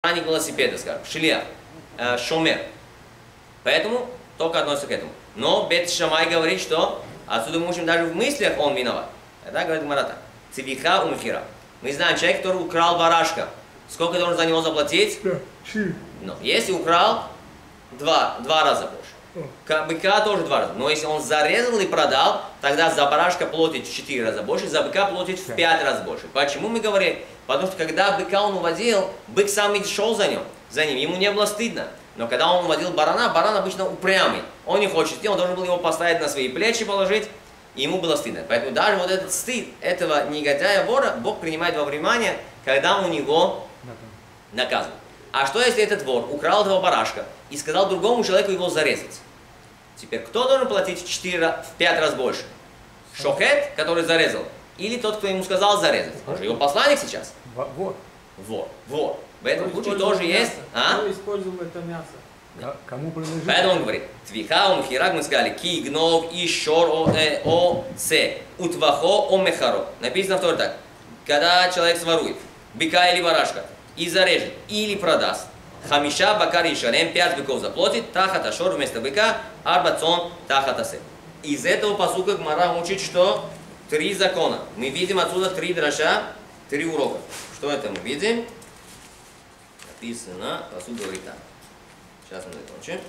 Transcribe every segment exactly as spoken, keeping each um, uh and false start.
охранник велосипеда, скажем, шлях, э, шомер. Поэтому только относится к этому. Но Бет Шамай говорит, что отсюда мы учим, даже в мыслях он виноват. Это говорит Марата. Цивиха умхира. Мы знаем, человек, который украл барашка, сколько должен за него заплатить? Но если украл, два, два раза больше. Быка тоже два раза. Но если он зарезал и продал, тогда за барашка платит в четыре раза больше, за быка платит в пять раз больше. Почему мы говорим? Потому что когда быка он уводил, бык сам и шел за ним, за ним, ему не было стыдно. Но когда он уводил барана, баран обычно упрямый. Он не хочет идти, он должен был его поставить на свои плечи, положить, и ему было стыдно. Поэтому даже вот этот стыд этого негодяя вора Бог принимает во внимание, когда у него наказывают. А что если этот вор украл этого барашка и сказал другому человеку его зарезать? Теперь кто должен платить в, четыре, в пять раз больше? Шохет, который зарезал? Или тот, кто ему сказал зарезать? Он же его посланник сейчас. Вор. Вор. Вор. В этом случае тоже мясо. есть. А? Кто использовал это мясо? Да. Кому принадлежит? Поэтому он говорит, твиха он хирак, мы сказали, ки гнов и шор о, э, о се, утвахо о мехаро. Написано второе так. Когда человек сворует быка или барашка и зарежет, или продаст, хамиша бакари шарем, пять быков заплатит, тахат ашор вместо быка, арбацон тахат асе. Из этого пасука Гмара учит, что три закона. Мы видим отсюда три драша, три урока. Что это мы видим? Написано, пасук говорит так. Сейчас мы закончим.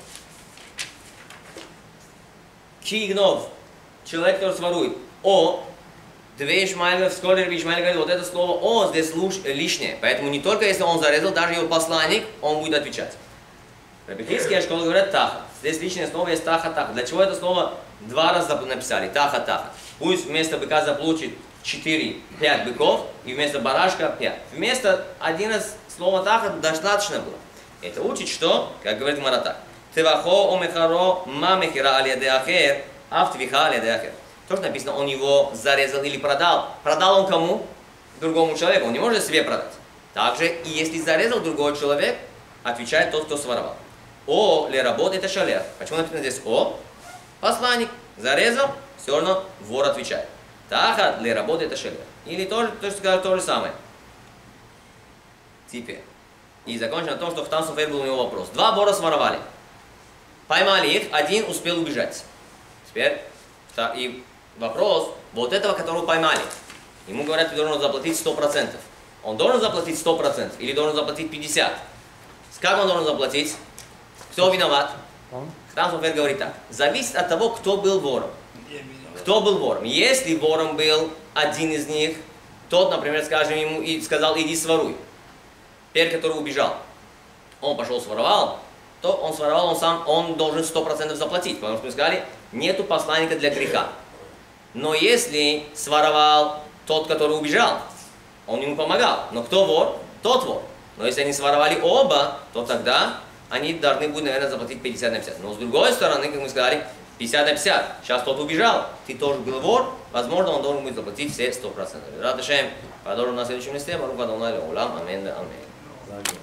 Кигнов, человек, который сворует. О, две Ишмаэлев, скоро Ишмаэль говорит, вот это слово о здесь лишнее. Поэтому не только если он зарезал, даже его посланник, он будет отвечать. Рабихийские школы говорят таха. Здесь лишнее слово есть таха-таха. Для чего это слово два раза написали? Таха-таха. Пусть вместо быка заплатит четыре, пять быков, и вместо барашка пять. Вместо один раз слова таха достаточно было. Это учит, что, как говорит Марата, «Тевахо омехаро мамехира алиаде ахер, автвиха алиаде ахер». То, что написано, он его зарезал или продал. Продал он кому? Другому человеку. Он не может себе продать. Также, и если зарезал другой человек, отвечает тот, кто своровал. О, ли работает это шалер. Почему написано здесь о? Посланник зарезал, все равно вор отвечает. Таха ли работает это шалер. Или тоже, то, что сказал, то же самое. Теперь. И закончим на том, что в Танцуфер был у него вопрос. Два вора своровали. Поймали их, один успел убежать. Теперь, и вопрос, вот этого, которого поймали. Ему говорят, ты должен заплатить сто процентов. Он должен заплатить сто процентов или должен заплатить пятьдесят процентов? Как он должен заплатить? Кто виноват? Он. Танцуфер говорит так. Зависит от того, кто был вором. Кто был вором? Если вором был один из них, тот, например, скажем ему и сказал, иди своруй. Первый, который убежал, он пошел своровал, то он своровал, он сам, он должен сто процентов заплатить, потому что мы сказали, нету посланника для греха. Но если своровал тот, который убежал, он ему помогал. Но кто вор? Тот вор. Но если они своровали оба, то тогда они должны будут, наверное, заплатить пятьдесят на пятьдесят. Но с другой стороны, как мы сказали, пятьдесят на пятьдесят. Сейчас тот убежал, ты тоже был вор, возможно, он должен будет заплатить все сто процентов. Радашем, продолжим на следующем листе. Барух Адонай Леолам. Амин. Амин.